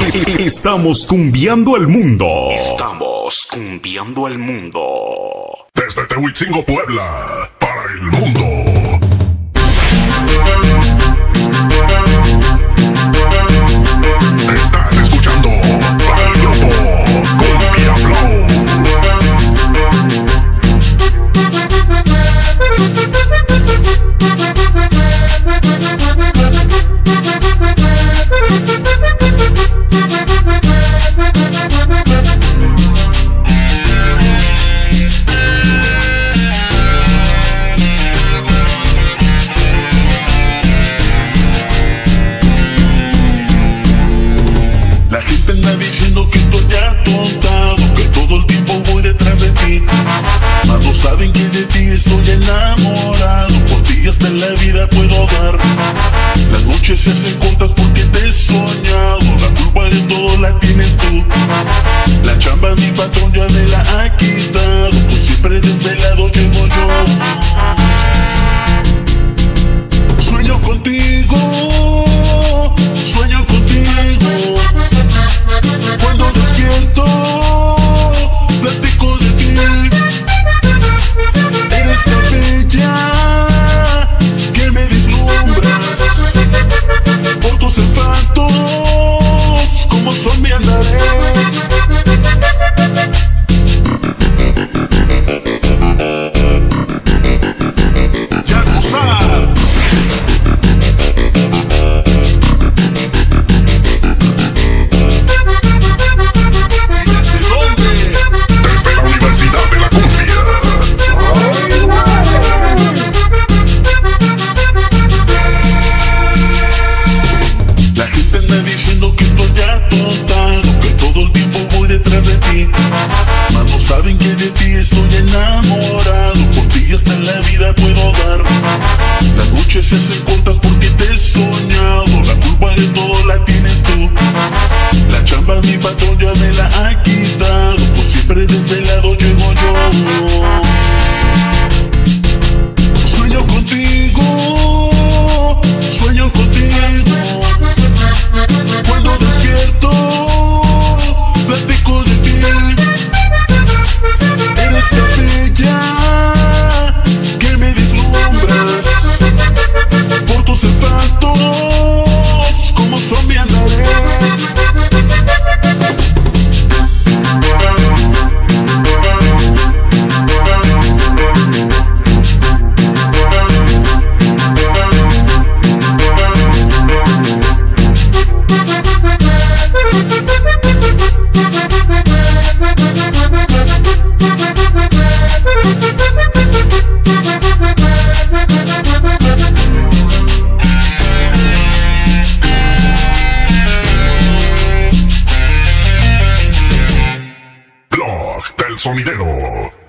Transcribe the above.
Estamos cumbiando el mundo. Estamos cumbiando el mundo. Desde Tehuitzingo, Puebla, para el mundo. Estás escuchando al grupo Cumbia Flow. Diciendo que estoy atontado, que todo el tiempo voy detrás de ti. Mas no saben que de ti estoy enamorado. Por ti hasta en la vida puedo dar. Las noches se hacen cortas porque te he soñado. La culpa de todo la tienes tú. La chamba mi patrón ya me la ha quitado. Pues siempre desvelado llego yo. Sueño contigo, sueño contigo. Cuando despierto, platico de ti. Eres tan bella que me deslumbras. Por tus encantos, como son me andaré. Ya tú sabes. Mas no saben que de ti estoy enamorado. Por ti hasta en la vida puedo dar. Las noches se hacen cortas porque te he soñado. La culpa de todo la tienes tú. La chamba mi patrón ya me la ha quitado. Pues siempre desvelado llego yo. Sueño contigo, sueño contigo. Cuando despierto, platico de ti. Eres tan bella que me deslumbras. Por tus encantos, como son me andaré. Blog del Sonidero.